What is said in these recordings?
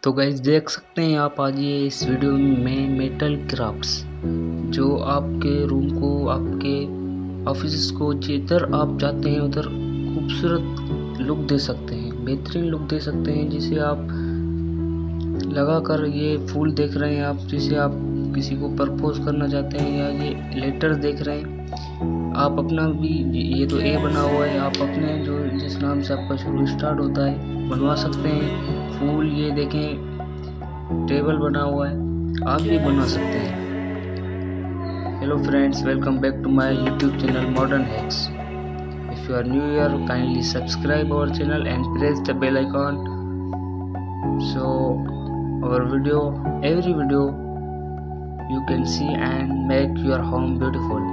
तो गाइस देख सकते हैं आप आज ये इस वीडियो में मेटल क्राफ्ट्स जो आपके रूम को, आपके ऑफिस को, जिधर आप जाते हैं उधर खूबसूरत लुक दे सकते हैं, बेहतरीन लुक दे सकते हैं। जिसे आप लगाकर ये फूल देख रहे हैं आप, जिसे आप किसी को प्रपोज करना चाहते हैं या ये लेटर देख रहे हैं, आप अपना भी ये तो ए बना हुआ है, आप अपने जो जिस नाम से आपका शुरू स्टार्ट होता है बनवा सकते हैं। फूल ये देखें, टेबल बना हुआ है, आप भी बना सकते हैं। Hello friends, welcome back to my YouTube channel modern hacks. If you are new here, kindly subscribe our channel and press the bell icon so our video, every video you can see and make your home beautiful।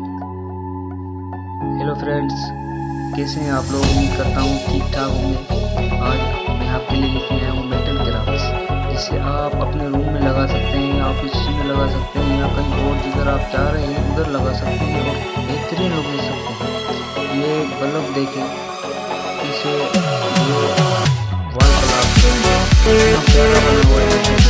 Hello friends, कैसे हैं आप लोग? उम्मीद करता हूँ ठीक ठाक होंगे। आज मैं आपके लिए लेके आया हूँ मेटल क्राफ्ट्स, जिसे आप अपने रूम में लगा सकते हैं, ऑफिस में लगा सकते हैं या कहीं और जिधर आप जा रहे हैं उधर लगा सकते हैं और बेहतरीन लुक दे सकते हैं। ये बल्ब देखें, इसे वाल क्लॉक प्यारा बना हुआ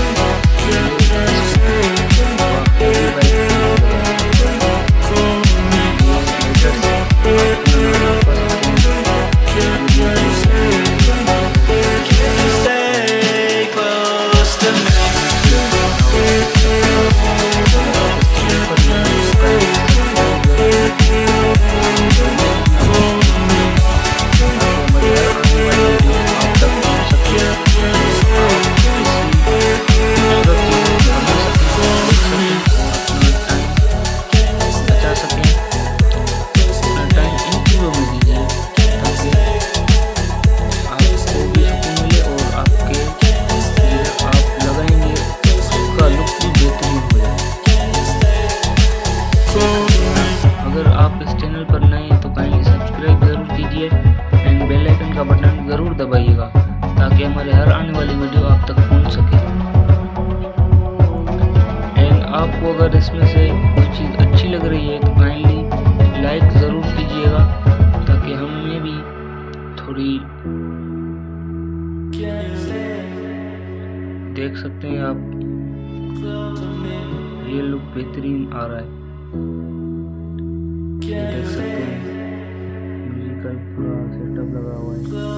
एंड बेल आइकन का बटन जरूर दबाइएगा ताकि हमारे हर आने वाली वीडियो आप तक पहुंच सके। एंड आपको अगर इसमें से कोई चीज़ अच्छी लग रही है तो काइंडली लाइक ज़रूर कीजिएगा ताकि हमें भी थोड़ी देख सकते हैं आप, ये लुक बेहतरीन आ रहा है, ये देख सकते हैं। पूरा सेटअप लगा हुआ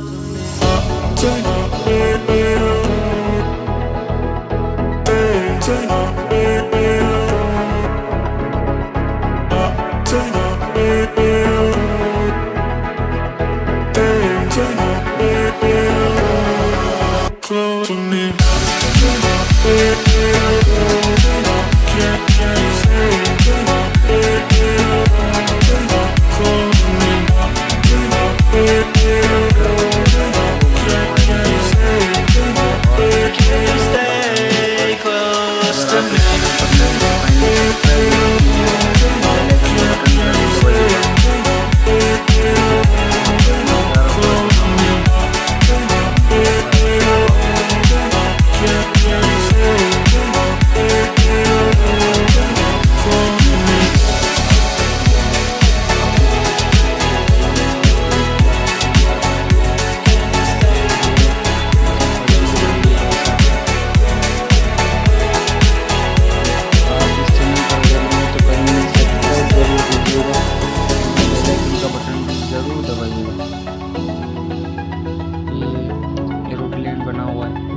बना हुआ है।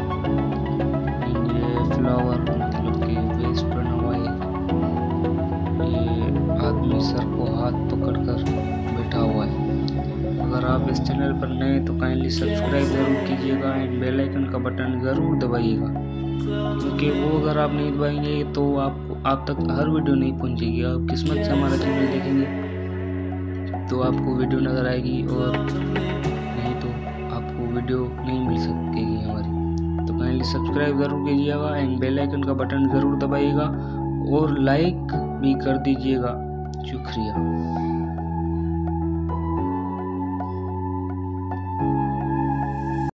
ये फ्लावर मतलब कि वेस्ट बना हुआ है। ये आदमी सर को हाथ पकड़कर बैठा हुआ है। अगर आप इस चैनल पर नए तो काइंडली सब्सक्राइब जरूर कीजिएगा एंड बेल आइकन का बटन ज़रूर दबाइएगा, क्योंकि वो अगर आप नहीं दबाएंगे तो आप तक हर वीडियो नहीं पहुंचेगी। आप किस्मत से हमारा चैनल देखेंगे तो आपको वीडियो नज़र आएगी और नहीं तो आपको वीडियो नहीं मिल सकेगी हमारी। तो काइंडली सब्सक्राइब ज़रूर कीजिएगा एंड बेल आइकन का बटन ज़रूर दबाइएगा और लाइक भी कर दीजिएगा। शुक्रिया।